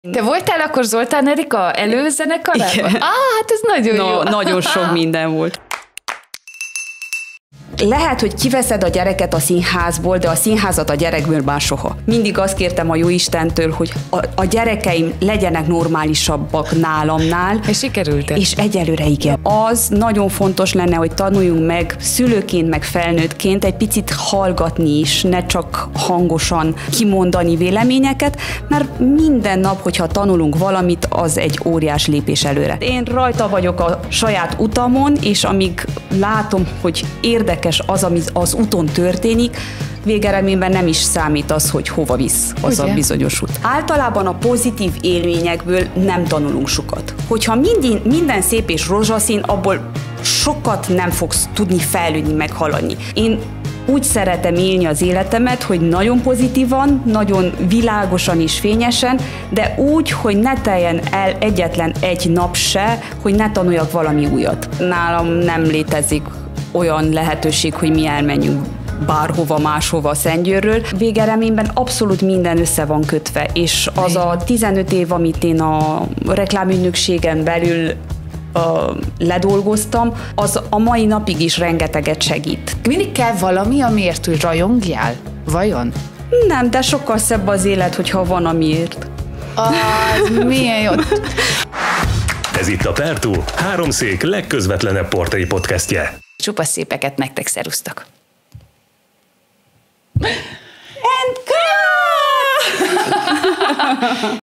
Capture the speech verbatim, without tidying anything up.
Te voltál akkor Zoltán Erika előzenekarában? Igen. Ah, hát ez nagyon no, jó. Nagyon sok minden volt. Lehet, hogy kiveszed a gyereket a színházból, de a színházat a gyerekből már soha. Mindig azt kértem a Jóistentől, hogy a, a gyerekeim legyenek normálisabbak nálamnál. És sikerült. És egyelőre igen. Az nagyon fontos lenne, hogy tanuljunk meg szülőként, meg felnőttként egy picit hallgatni is, ne csak hangosan kimondani véleményeket, mert minden nap, hogyha tanulunk valamit, az egy óriás lépés előre. Én rajta vagyok a saját utamon, és amíg látom, hogy érdekes az, ami az úton történik, végeredményben nem is számít az, hogy hova visz az Ugye? a bizonyos út. Általában a pozitív élményekből nem tanulunk sokat. Hogyha minden, minden szép és rózsaszín, abból sokat nem fogsz tudni fejlődni, meghaladni. Én úgy szeretem élni az életemet, hogy nagyon pozitívan, nagyon világosan és fényesen, de úgy, hogy ne teljen el egyetlen egy nap se, hogy ne tanuljak valami újat. Nálam nem létezik olyan lehetőség, hogy mi elmenjünk bárhova, máshova Szentgyőrről. Végeredményben abszolút minden össze van kötve, és az a tizenöt év, amit én a reklámügynökségen belül uh, ledolgoztam, az a mai napig is rengeteget segít. Mindig kell valami, amiért úgy rajongjál? Vajon? Nem, de sokkal szebb az élet, hogyha van amiért. Az milyen jó. Ez itt a Pertú, háromszék legközvetlenebb portréi podcastje. Csupa szépeket nektek, szerusztok! And cut!